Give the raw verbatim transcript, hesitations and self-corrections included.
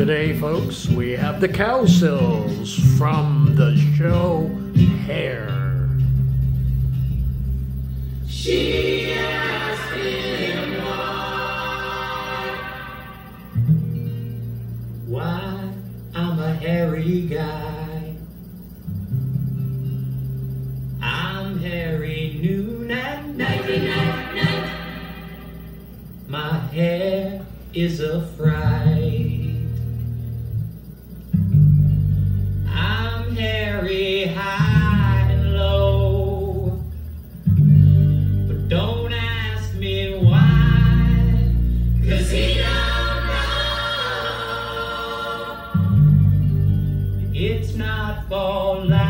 Today, folks, we have the Cowsills from the show Hair. She asked him why. Why I'm a hairy guy. I'm hairy noon and night, night, night. My hair is a fright. I'm hairy high and low, but don't ask me why, 'cause he don't know. It's not for life.